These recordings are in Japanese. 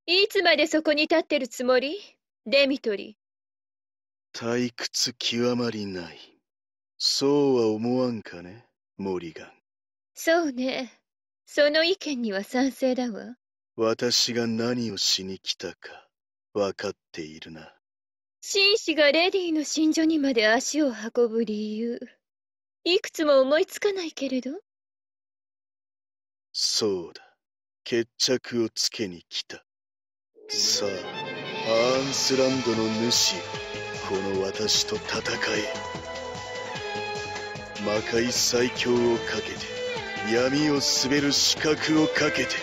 いつまでそこに立ってるつもり？デミトリ。 退屈極まりない。そうは思わんかね、モリガン。 そうね。その意見には賛成だわ。 私が何をしに来たか、分かっているな。 紳士がレディの寝所にまで足を運ぶ理由。いくつも思いつかないけれど。 そうだ。決着をつけに来た。さあ、アーンスランドの主よ、この私と戦え。魔界最強をかけて、闇を滑る資格をかけて。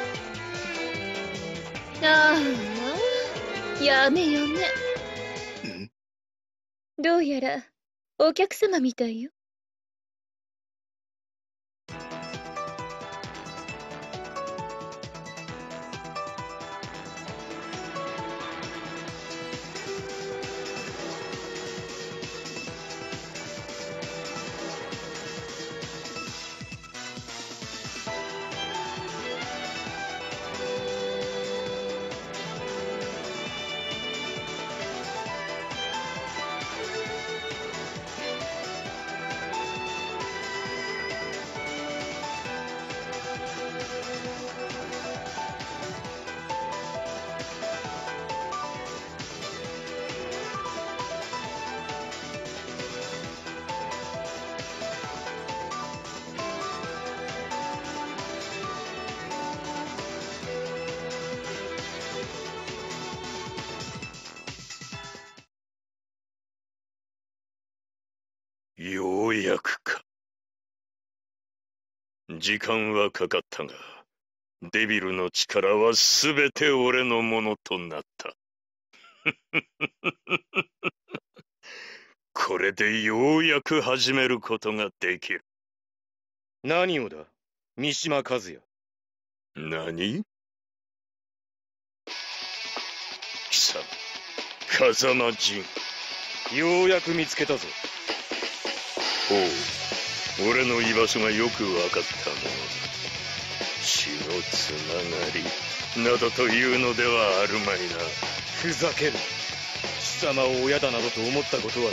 ああ、やめよね。どうやらお客様みたいよ。 ようやくか。時間はかかったが、デビルの力はすべて俺のものとなった。これでようやく始めることができる。 何をだ、三島和也。 何？貴様、風間陣。 ようやく見つけたぞ。 ほう、俺の居場所がよく分かったな。血のつながりなどというのではあるまいな。 ふざける。貴様を親だなどと思ったことはない。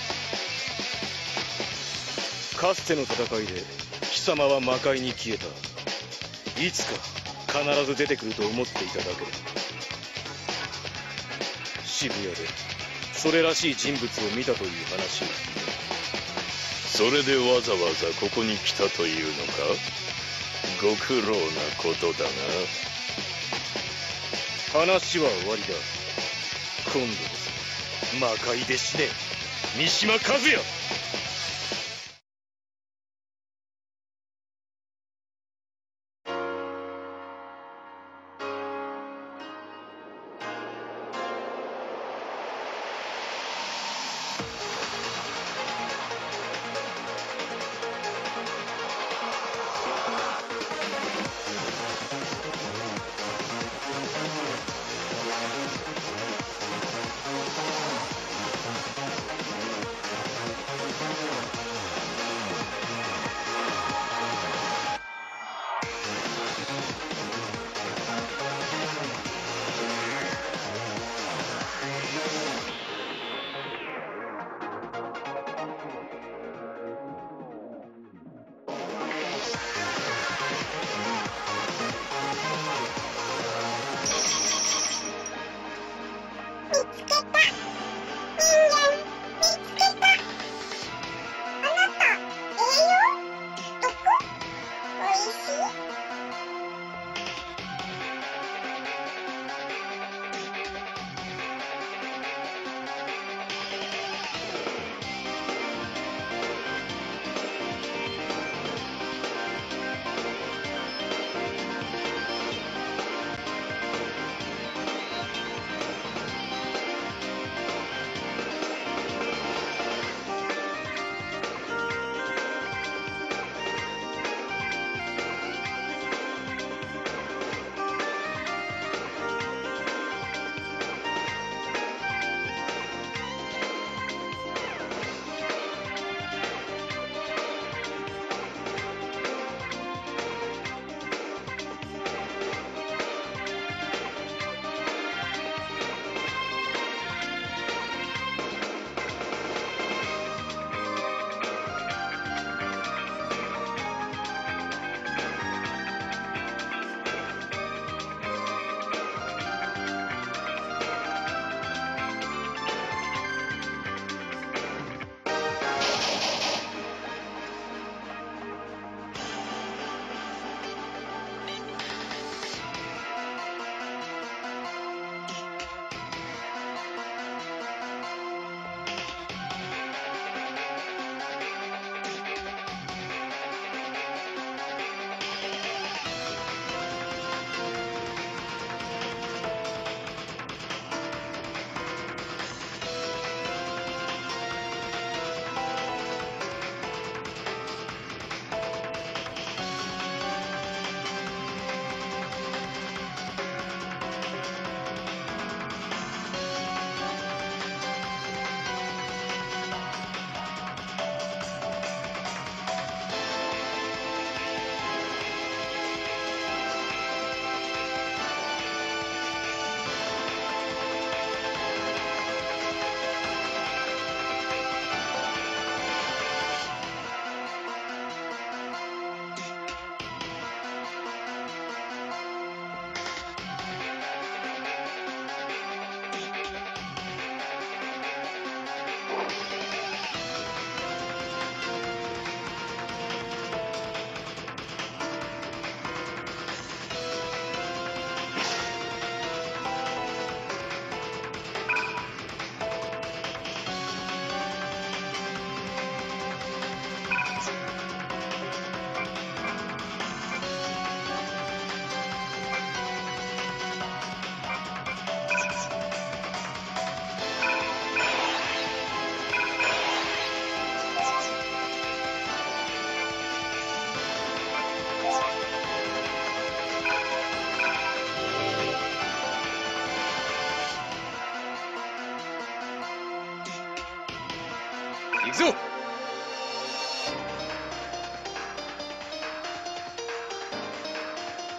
かつての戦いで貴様は魔界に消えた。いつか必ず出てくると思っていただけだ。渋谷でそれらしい人物を見たという話を。 それでわざわざここに来たというのか？ご苦労なことだな。話は終わりだ。今度こそ魔界で死ね、三島和也。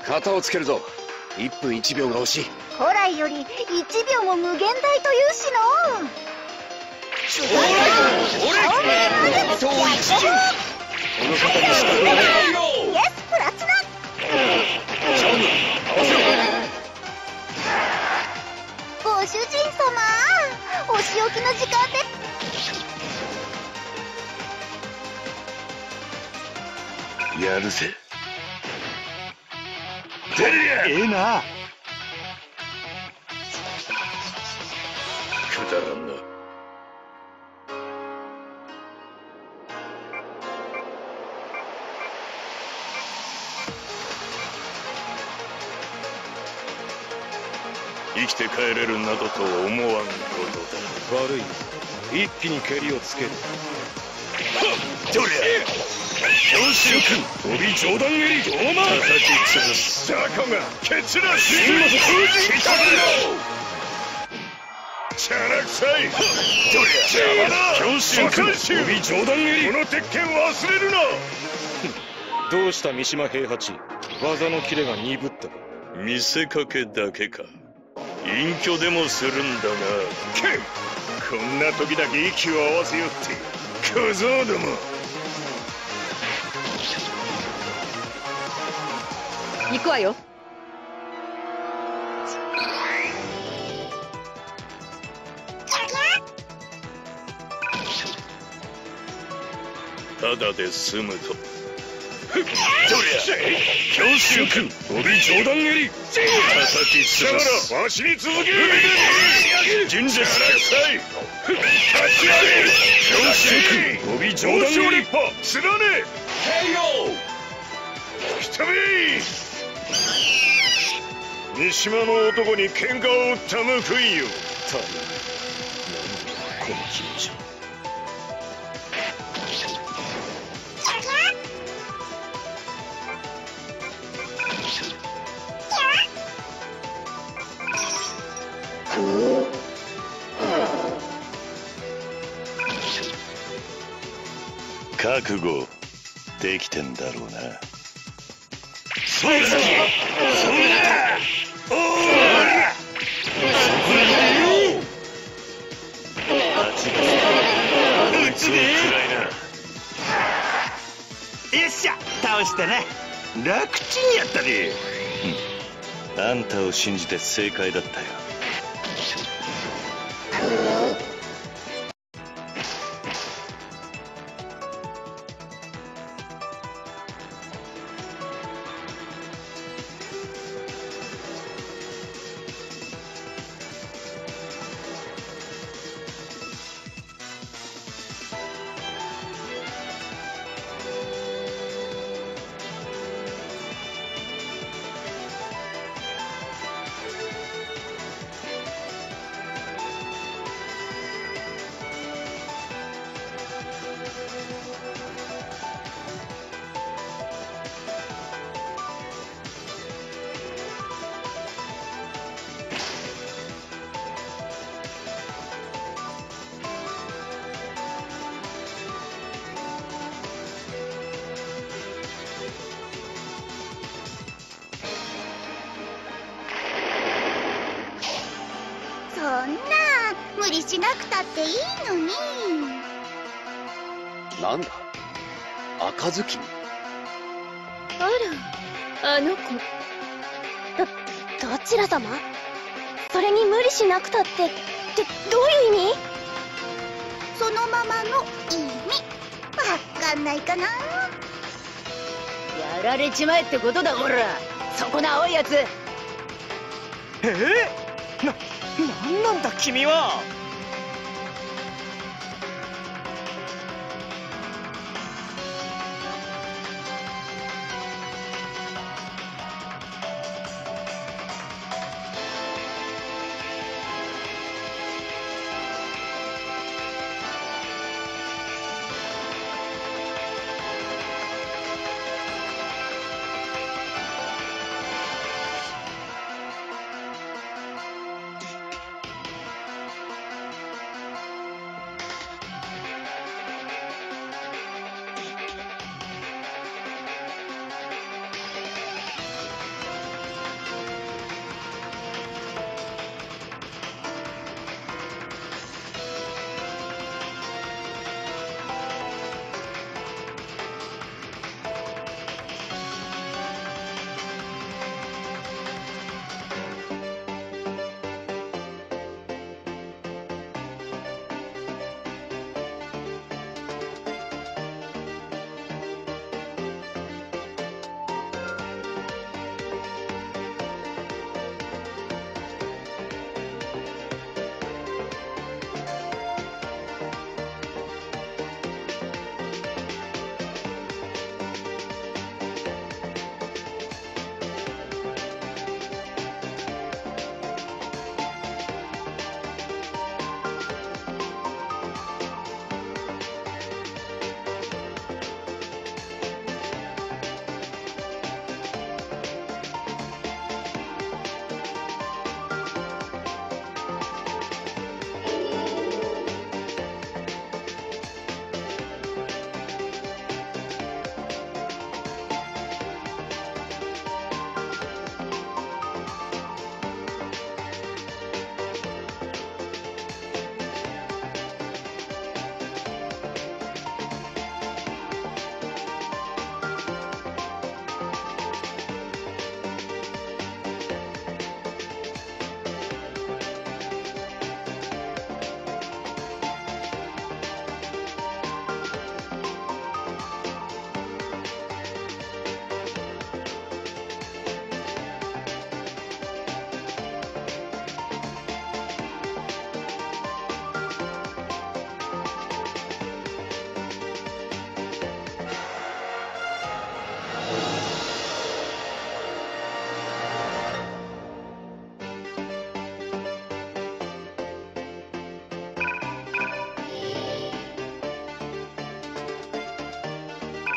型をつけるぞ。1分1秒が惜しい。 古来より1秒も無限大というしの。イエスプラチナ。ご主人様、お仕置きの時間です。 やるぜ。出るや。 ええな。 くだらんな。生きて帰れるなどと思わんことだ。 悪い。一気に蹴りをつける。 どりゃ強襲君、帯上段蹴り、叩き潰す。雑魚がケツらしい。チャラくさい。どりゃ邪魔だ。強襲君、帯上段蹴り。この鉄拳忘れるな。 どうした三島平八、技のキレが鈍った。 見せかけだけか。隠居でもするんだな。こんな時だけ息を合わせよって小僧ども。 行くわよ。 ただで済むと。どりゃ強襲君、帯上段蹴り、叩き潰す。わしに続け。神社から臭い。立ち上げ。強襲君、帯上段蹴り、つらね。来たべ。三島の男に喧嘩を売った報いよ。 たぶんこの君じゃ。 覚悟できてんだろうな。 そうだ。おいつも暗いな。 よっしゃ、倒したな。楽ちんやったで。 あんたを信じて正解だったよ。 そんな無理しなくたっていいのに。 なんだ赤ずきん。 あら、あの子。 どちら様？それに無理しなくたってどういう意味？そのままの意味わかんないかな。 やられちまえってことだ、ほら。そこの青いやつ。 なんなんだ君は。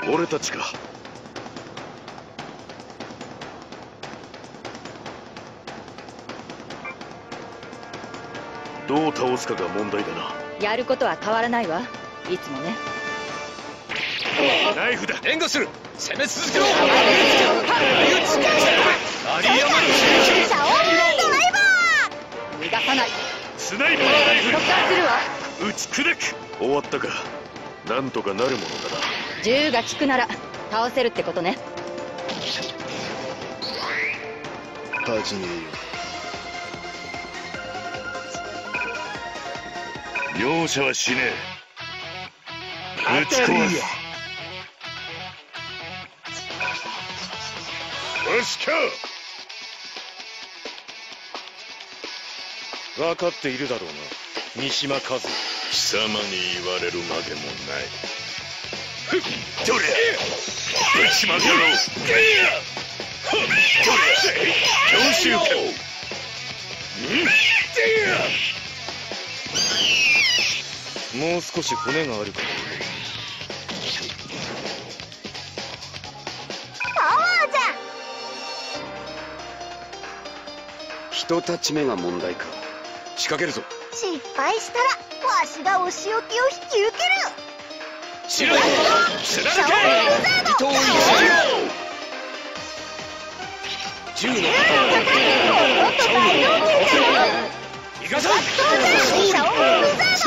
俺たちか。どう倒すかが問題だな。 やることは変わらないわ、いつもね。 ナイフだ。 援護する。攻め続けろ。 シャオドライバ逃がさない。 スナイパーライフ突破するわ。 打ち砕く。終わったか。なんとかなるものだな。 銃が効くなら倒せるってことね。 始めよう。 容赦はしねえ。打ち壊す。よしか。 分かっているだろうな、三島和也。 貴様に言われるまでもない。どりゃ打ちまくろう。どりゃ強襲か。 もう少し骨があるか。 パワーじゃ。 一立ち目が問題か。 仕掛けるぞ。 失敗したらわしがお仕置きを引き受ける。 しろよ。 シャオブザード。 銃のもっと大道具だよ。 行かせ。 シャオブザー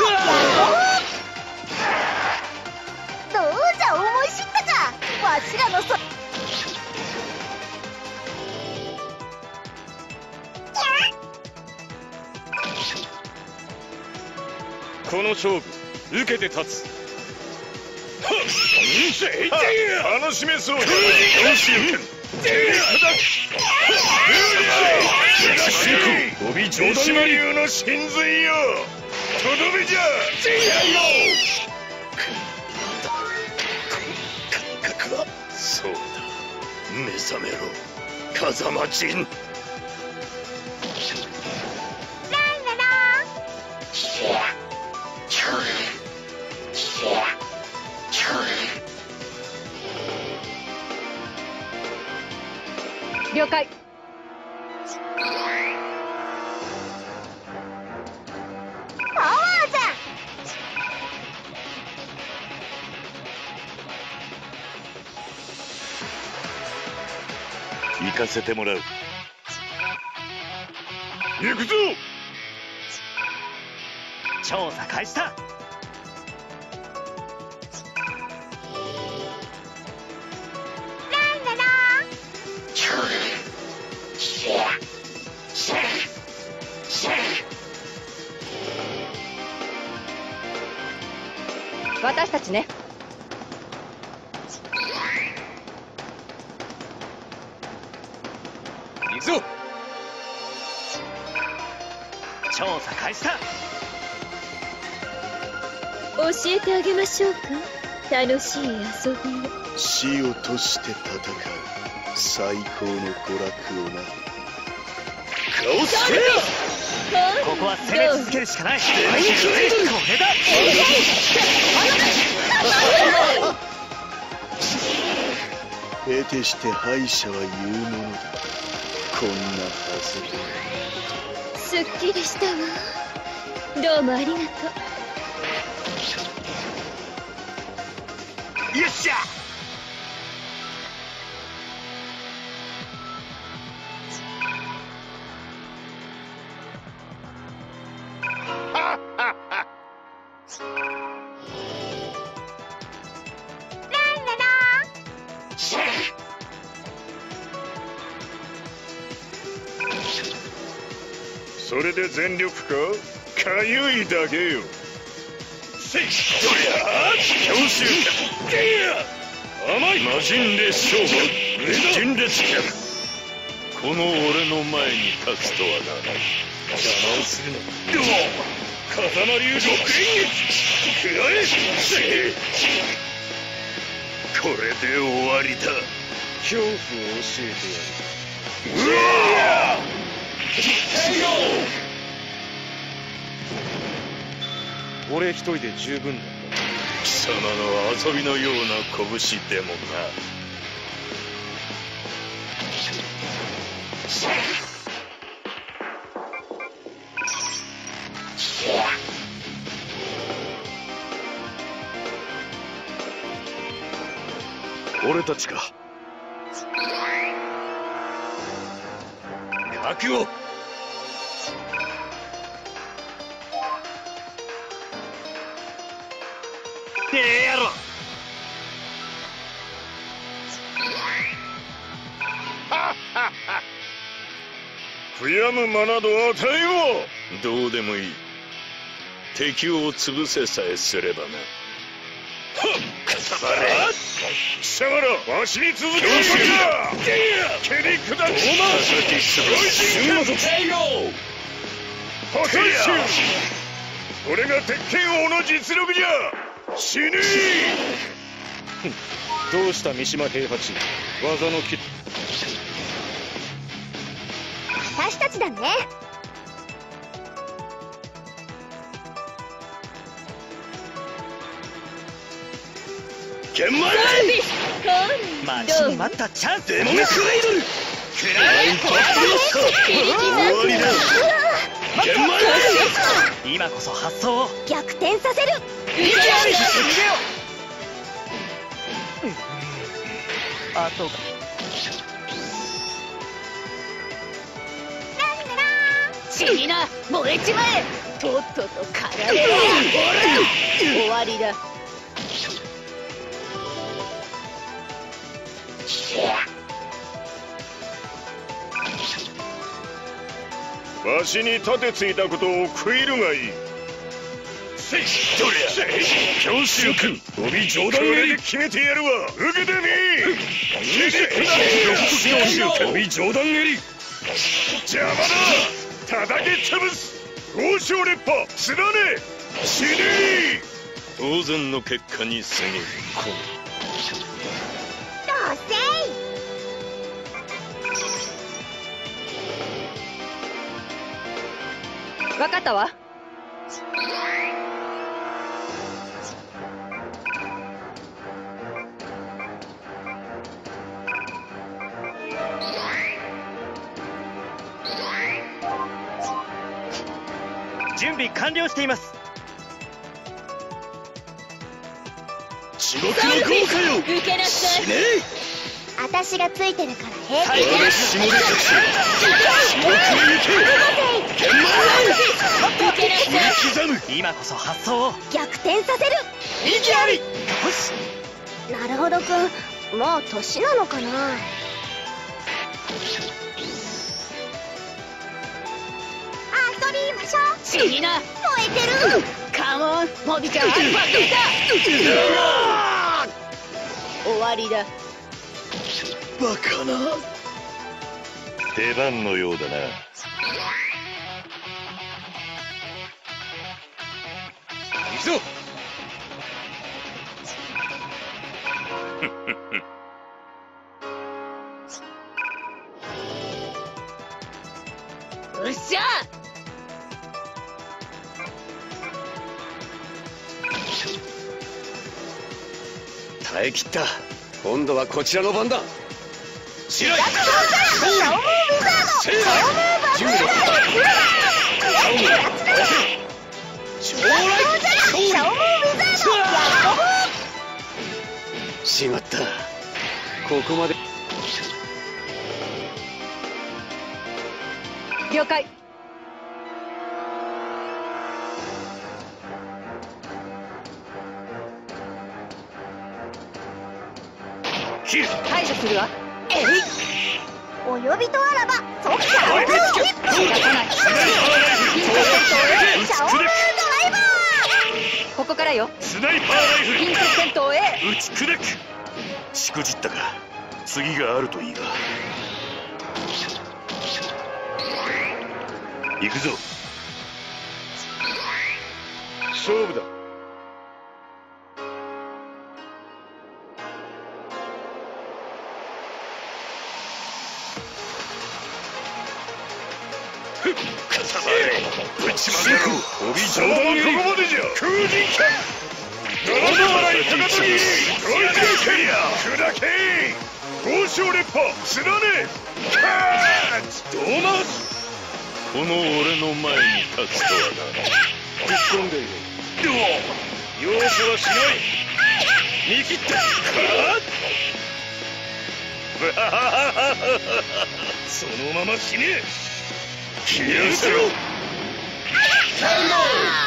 ド。どうじゃ思い知ったか。わしらのこの勝負受けて立つ。 楽しめそうだ。強襲か。帯上島流の神髄よ。とどめじゃ。 感覚はそうだ。目覚めろ、風間陣。 了解。 パワーじゃ。 行かせてもらう。行くぞ。 調査開始だ。 私たちね。 行くぞ。 調査開始だ。 教えてあげましょうか、楽しい遊びを。 死を賭して戦う最高の娯楽をな。 顔つけ。 ここは攻め続けるしかない。これだ。 得てして敗者は言うものだ。こんなはず。 すっきりしたわ。どうもありがとう。 よっしゃ。 それで全力か。かゆいだけよ。せい。どりゃ強襲か。甘い。魔人列勝負純烈客。この俺の前に立つとはな。 邪魔をするな。 風間流極演劇。食らえ。これで終わりだ。 恐怖を教えてやる。 うわ俺一人で十分だ。 貴貴様の遊びのような拳でもな。俺たちか。覚悟。やろ。悔やむ間など与えよう。どうでもいい。敵を潰せさえすればな。貴様らわしに続けるのか。蹴り砕く。これが鉄拳王の実力じゃ。死ねえ。どうした三島平八、技の切。 私たちだね。 剣前待ちに待ったチャンス。 デモンクレイドル。終わりだ。剣前今こそ発想を逆転させる。 あとが死にな、燃えちまえ。とっとと体で終わりだ。 わしに盾ついたことを悔いるがいい。どりゃ強襲君帯上段蹴りで決めてやるわ。受けてみ。強襲君帯上段蹴り。邪魔だ。叩き潰す。豪商烈破貫ね。死ね。当然の結果に過ぎる。 どうせ分かったわ。 準備完了しています。 地獄の豪華よ。 受けなさい。 私がついてるから平気。 下で隠し地獄へ行け。剣前刻む。 今こそ発想を逆転させる。 意義あり。よし。 なるほどくん、もう年なのかな。遊びましょう。 死にな。 燃えてる。 カモン、モビちゃんアルファ出た。終わりだ。 バカな。 出番のようだな。 行くぞ。 よっしゃ。 耐え切った。今度はこちらの番だ。 白いしまった。ここまで。 了解。排除するわ。 お呼びとあらば即座応答。 ここからよ。 スナイパーライフル。 近接戦闘へ。 打ち砕く。しくじったが次があるといいが。行くぞ。勝負だ。打ちまくる。帯上段蹴り。ここまでじゃ。空人剣。 笑い高時ロイ砕け豪商烈破つらねカーッドーマスこの俺の前に立つとはな。 ぶっ込んでいる。容赦はしない。見切ったそのまま死ね。 消え失せろ。